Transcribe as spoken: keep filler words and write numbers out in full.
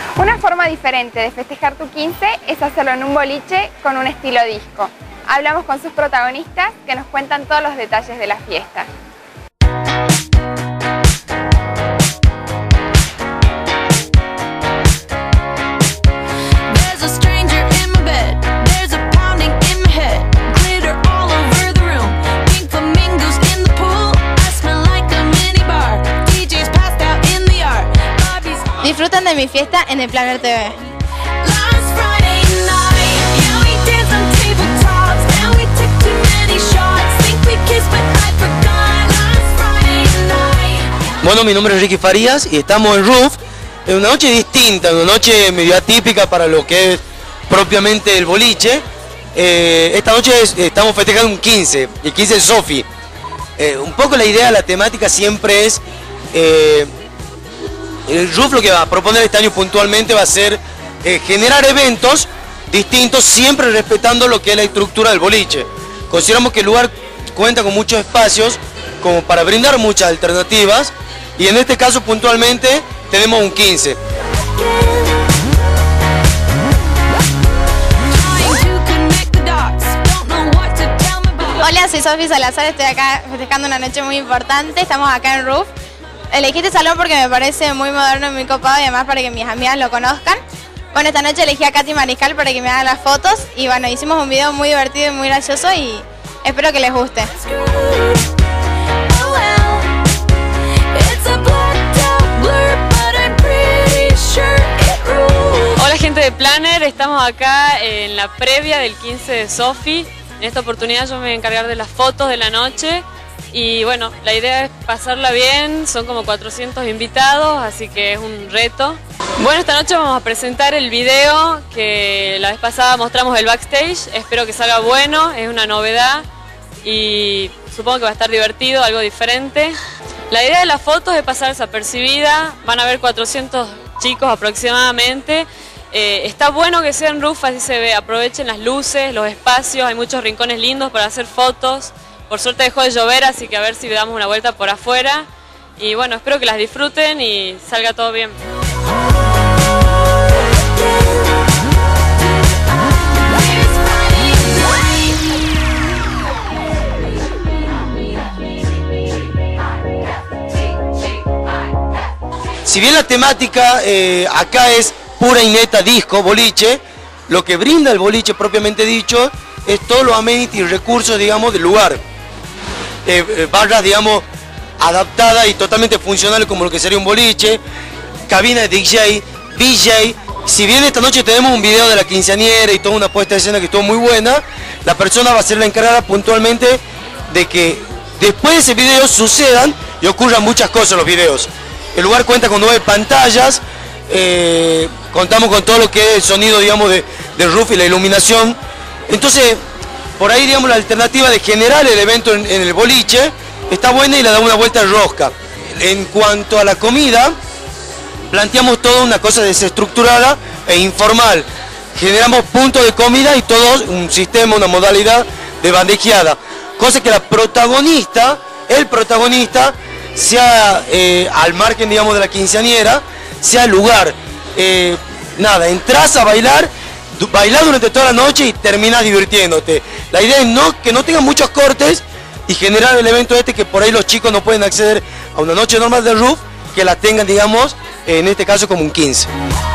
Una forma diferente de festejar tu quince es hacerlo en un boliche con un estilo disco. Hablamos con sus protagonistas que nos cuentan todos los detalles de la fiesta. Disfruten de mi fiesta en el Planner T V. Bueno, mi nombre es Ricky Farías y estamos en Roof, en una noche distinta, una noche medio atípica para lo que es propiamente el boliche. Eh, esta noche es, estamos festejando un quince, el quince de Sofi. Eh, un poco la idea, la temática siempre es... Eh, El Roof lo que va a proponer este año puntualmente va a ser eh, generar eventos distintos, siempre respetando lo que es la estructura del boliche. Consideramos que el lugar cuenta con muchos espacios como para brindar muchas alternativas y en este caso puntualmente tenemos un quince. Hola, soy Sofi Salazar, estoy acá festejando una noche muy importante, estamos acá en Roof. Elegí este salón porque me parece muy moderno y muy copado y además para que mis amigas lo conozcan. Bueno, esta noche elegí a Katy Mariscal para que me haga las fotos y bueno, hicimos un video muy divertido y muy gracioso y espero que les guste. Hola gente de Planner, estamos acá en la previa del quince de Sofi. En esta oportunidad yo me voy a encargar de las fotos de la noche. Y bueno, la idea es pasarla bien, son como cuatrocientos invitados, así que es un reto. Bueno, esta noche vamos a presentar el video que la vez pasada mostramos el backstage, espero que salga bueno, es una novedad y supongo que va a estar divertido, algo diferente. La idea de las fotos es pasar desapercibida, van a haber cuatrocientos chicos aproximadamente. Eh, está bueno que sea en Roof, así se ve, aprovechen las luces, los espacios, hay muchos rincones lindos para hacer fotos. Por suerte dejó de llover, así que a ver si damos una vuelta por afuera. Y bueno, espero que las disfruten y salga todo bien. Si bien la temática eh, acá es pura y neta disco, boliche, lo que brinda el boliche propiamente dicho es todos los amenities y recursos, digamos, del lugar. Eh, eh, barras, digamos, adaptadas y totalmente funcionales como lo que sería un boliche, cabina de D J, D J. Si bien esta noche tenemos un video de la quinceañera y toda una puesta de escena que estuvo muy buena, la persona va a ser la encargada puntualmente de que después de ese video sucedan y ocurran muchas cosas en los videos. El lugar cuenta con nueve pantallas, eh, contamos con todo lo que es el sonido, digamos, de, del roof y la iluminación. Entonces, por ahí, digamos, la alternativa de generar el evento en, en el boliche está buena y le da una vuelta en rosca. En cuanto a la comida, planteamos toda una cosa desestructurada e informal. Generamos puntos de comida y todo un sistema, una modalidad de bandejeada. Cosa que la protagonista, el protagonista, sea eh, al margen, digamos, de la quinceañera, sea el lugar. Eh, nada, entras a bailar, bailar durante toda la noche y terminas divirtiéndote. La idea es no, que no tengan muchos cortes y generar el evento este que por ahí los chicos no pueden acceder a una noche normal de Roof, que la tengan, digamos, en este caso como un quince.